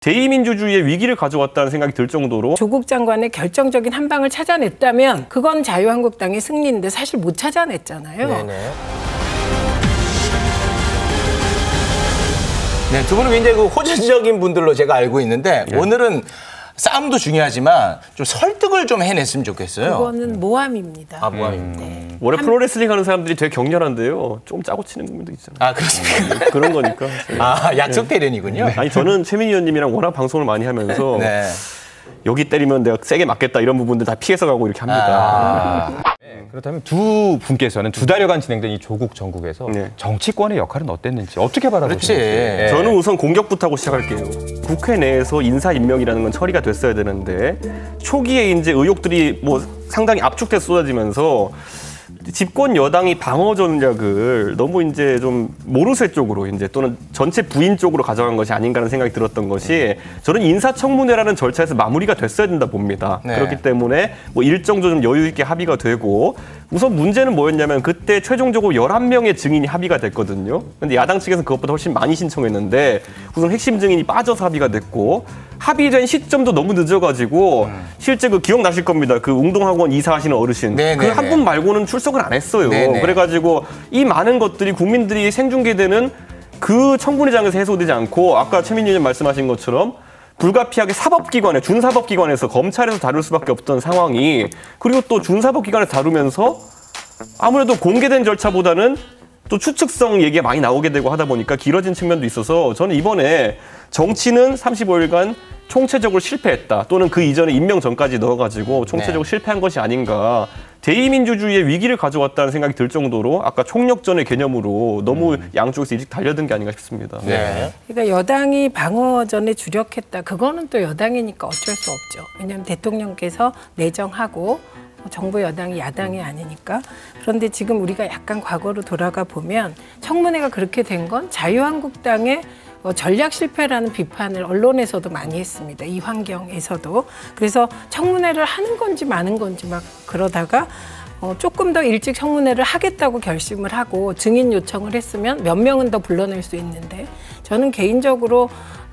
제2민주주의의 위기를 가져왔다는 생각이 들 정도로 조국 장관의 결정적인 한 방을 찾아냈다면 그건 자유한국당의 승리인데 사실 못 찾아냈잖아요. 네네. 네, 두 분은 굉장히 그 호전적인 분들로 제가 알고 있는데 오늘은 싸움도 중요하지만 좀 설득을 좀 해냈으면 좋겠어요. 그거는 모함입니다. 아, 모함입니다. 네. 원래 프로레슬링 하는 사람들이 되게 격렬한데요. 좀 짜고 치는 부분도 있잖아요. 아, 그렇습니까? 그런 거니까. 아, 약속 대련이군요. 아니 저는 최민희 의원님이랑 워낙 방송을 많이 하면서 네. 여기 때리면 내가 세게 맞겠다 이런 부분들 다 피해서 가고 이렇게 합니다. 네, 그렇다면 두 분께서는 두 달여간 진행된 이 조국 정국에서 네. 정치권의 역할은 어땠는지 어떻게 바라보시는지. 그렇지. 저는 우선 공격부터 하고 시작할게요. 국회 내에서 인사 임명이라는 건 처리가 됐어야 되는데 초기에 이제 의혹들이 뭐 상당히 압축돼서 쏟아지면서 집권 여당이 방어 전략을 너무 이제 좀 모르쇠 쪽으로 이제 또는 전체 부인 쪽으로 가져간 것이 아닌가라는 생각이 들었던 것이 저는 인사청문회라는 절차에서 마무리가 됐어야 된다 봅니다. 네. 그렇기 때문에 뭐 일정 좀 여유 있게 합의가 되고 우선 문제는 뭐였냐면 그때 최종적으로 11명의 증인이 합의가 됐거든요. 근데 야당 측에서는 그것보다 훨씬 많이 신청했는데 우선 핵심 증인이 빠져서 합의가 됐고 합의된 시점도 너무 늦어가지고 실제 그 기억나실 겁니다. 그 웅동학원 이사하시는 어르신 그 한 분 말고는 출석을 안 했어요. 네네. 그래가지고 이 많은 것들이 국민들이 생중계되는 그 청문회장에서 해소되지 않고 아까 최민희 의원 말씀하신 것처럼 불가피하게 사법기관에 준사법기관에서 검찰에서 다룰 수밖에 없던 상황이 그리고 또 준사법기관에서 다루면서 아무래도 공개된 절차보다는 또 추측성 얘기가 많이 나오게 되고 하다 보니까 길어진 측면도 있어서 저는 이번에 정치는 35일간 총체적으로 실패했다. 또는 그 이전에 임명 전까지 넣어가지고 총체적으로 실패한 것이 아닌가. 제2민주주의의 위기를 가져왔다는 생각이 들 정도로 아까 총력전의 개념으로 너무 양쪽에서 일찍 달려든 게 아닌가 싶습니다. 네. 그러니까 여당이 방어전에 주력했다. 그거는 또 여당이니까 어쩔 수 없죠. 왜냐하면 대통령께서 내정하고 정부 여당이 야당이 아니니까. 그런데 지금 우리가 약간 과거로 돌아가 보면 청문회가 그렇게 된 건 자유한국당의 전략 실패라는 비판을 언론에서도 많이 했습니다. 이 환경에서도. 그래서 청문회를 하는 건지 마는 건지 막 그러다가 조금 더 일찍 청문회를 하겠다고 결심을 하고 증인 요청을 했으면 몇 명은 더 불러낼 수 있는데 저는 개인적으로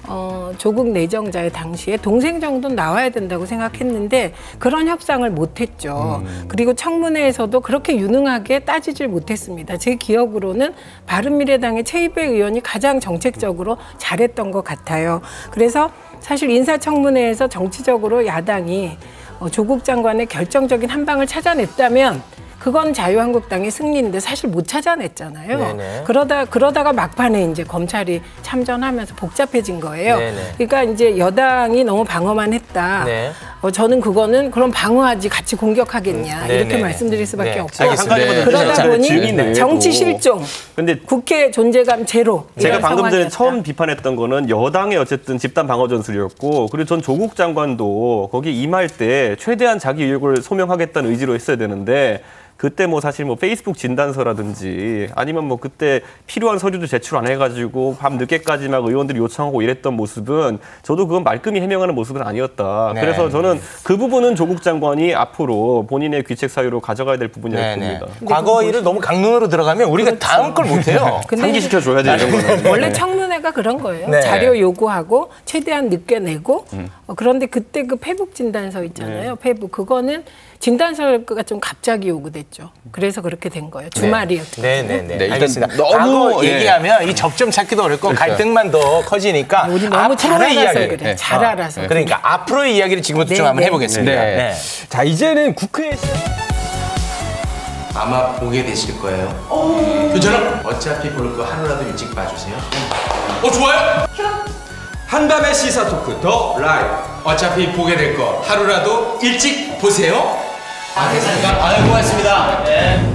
조국 내정자의 당시에 동생 정도는 나와야 된다고 생각했는데 그런 협상을 못했죠. 그리고 청문회에서도 그렇게 유능하게 따지질 못했습니다. 제 기억으로는 바른미래당의 최이배 의원이 가장 정책적으로 잘했던 것 같아요. 그래서 사실 인사청문회에서 정치적으로 야당이 조국 장관의 결정적인 한 방을 찾아냈다면 그건 자유한국당의 승리인데 사실 못 찾아냈잖아요. 네네. 그러다가 막판에 이제 검찰이 참전하면서 복잡해진 거예요. 네네. 그러니까 이제 여당이 너무 방어만 했다. 네. 저는 그거는 그럼 방어하지 같이 공격하겠냐 이렇게 네네. 말씀드릴 수밖에 네. 없고 알겠습니다. 그러다 보니 증인을 정치 실종, 근데 국회 존재감 제로. 제가 이런 방금 전에 상황이었다. 처음 비판했던 거는 여당의 어쨌든 집단 방어 전술이었고 그리고 전 조국 장관도 거기 임할 때 최대한 자기 의혹을 소명하겠다는 의지로 했어야 되는데 그때 뭐 사실 뭐 페이스북 진단서라든지 아니면 뭐 그때 필요한 서류도 제출 안 해가지고 밤 늦게까지 막 의원들이 요청하고 이랬던 모습은 저도 그건 말끔히 해명하는 모습은 아니었다. 네. 그래서 저는 그 부분은 조국 장관이 앞으로 본인의 귀책 사유로 가져가야 될 부분이라고 봅니다. 과거 일을 너무 강론으로 들어가면 우리가 그렇죠. 다음 걸 못해요. 상기시켜줘야지 이런 거는. 원래 청문회가 그런 거예요. 네. 자료 요구하고 최대한 늦게 내고 그런데 그때 그 페북 진단서 있잖아요. 페북 그거는 진단서가 좀 갑자기 요구됐죠. 그래서 그렇게 된 거예요. 주말이었기 때문에. 네네네. 네, 일단 알겠습니다. 너무, 과거 예. 얘기하면 이 접점 찾기도 어렵고 갈등만 더 커지니까 우리 너무 잘 앞으로의 알아서 이야기. 그래. 잘 알아서. 그러니까 앞으로의 이야기를 지금부터 네, 좀 한번 네. 해보겠습니다. 네. 네. 자, 이제는 국회에서 아마 보게 되실 거예요. 괜찮아? 어차피 볼 거 하루라도 일찍 봐주세요. 좋아요. 한밤의 시사 토크 더 라이브. 어차피 보게 될 거 하루라도 일찍 보세요. 알겠습니다. 고맙습니다. 네.